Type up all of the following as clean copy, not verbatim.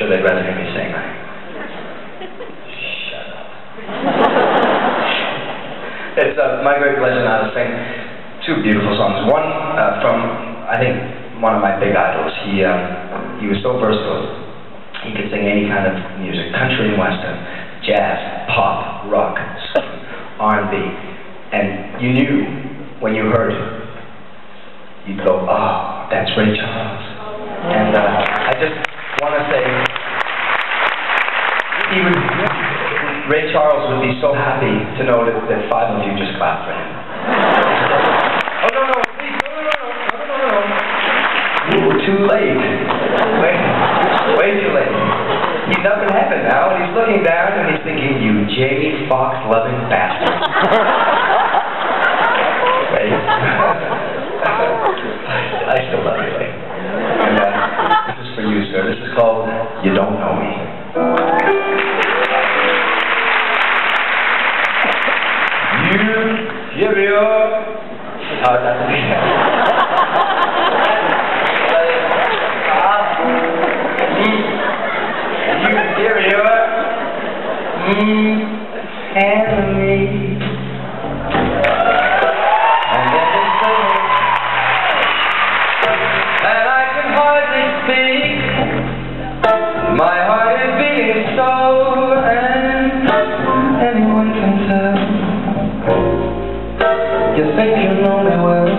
sure they'd rather hear me sing. Shut up. It's my great pleasure now to sing two beautiful songs. One from, I think, one of my big idols. He was so versatile. He could sing any kind of music, country and western, jazz, pop, rock, R&B. And you knew when you heard it, you'd go, oh, that's Ray Charles. And I just want to say, Ray Charles would be so happy to know that 5 of you just clapped for him. Oh, no, please, no. Ooh, too late. Way too late. He's up in heaven now, and he's looking down, and he's thinking, you J. Fox-loving bastard. Wait. I still love you, Ray. And this is for you, sir. This is called You Don't Know Me. You give your... Oh, that's and me. And then they say, and I can hardly speak. My heart is beating so, and anyone can tell. You think you know me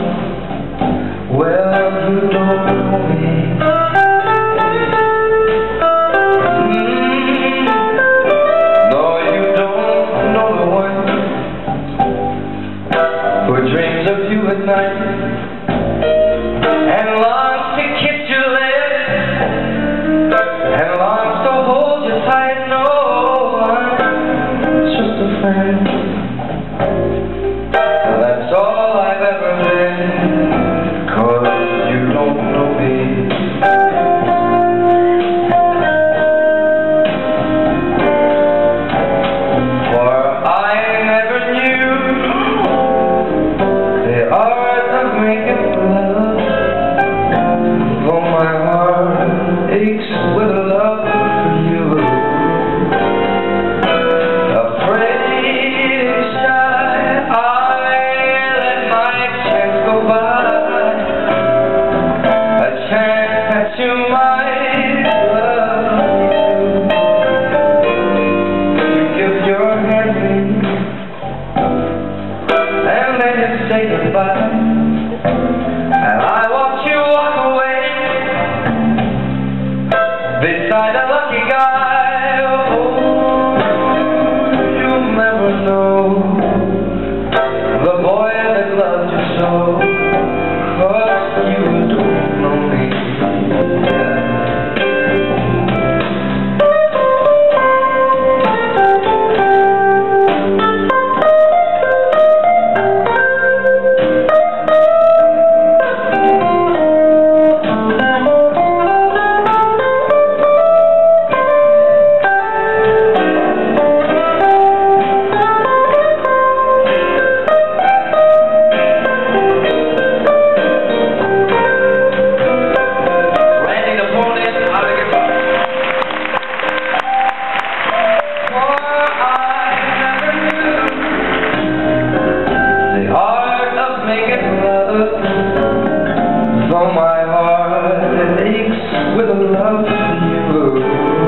well, you don't know me. Dreams of you at night and longs to kiss your lips and longs to hold you tight. No, I'm just a friend. That's all I've ever been, 'cause you don't know me. For I never knew the art of making love, though my heart aches with love for you. Afraid and shy, I let my chance go by, a chance that you might love me. You give your hand to me, and then you say goodbye, and I watch you walk away beside a lucky guy. Oh, you'll never know the boy that loved you so, 'cause you don't know me. Though my heart aches with love for you,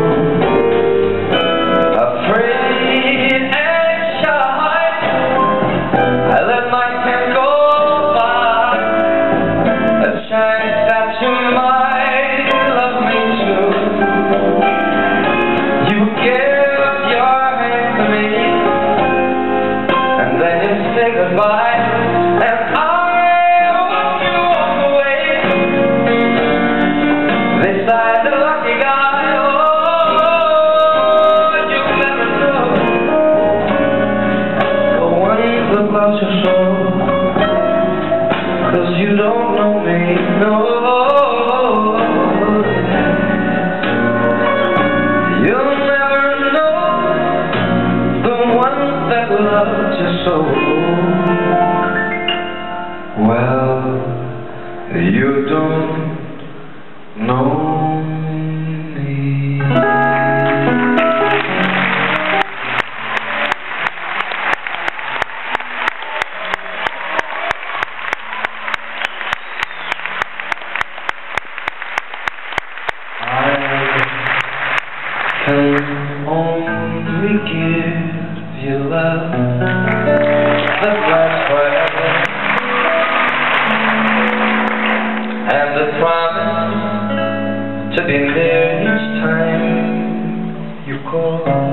afraid and shy, I let my time go by, a chance that you might love me too. You give your hand to me, and then you say goodbye, and beside the lucky guy. Oh, you never know the one that loves you so, 'cause you don't know me, no. You'll never know the one that loves you so. Well, you don't know me. can only give you love that lasts forever, and a promise to be near each time you call.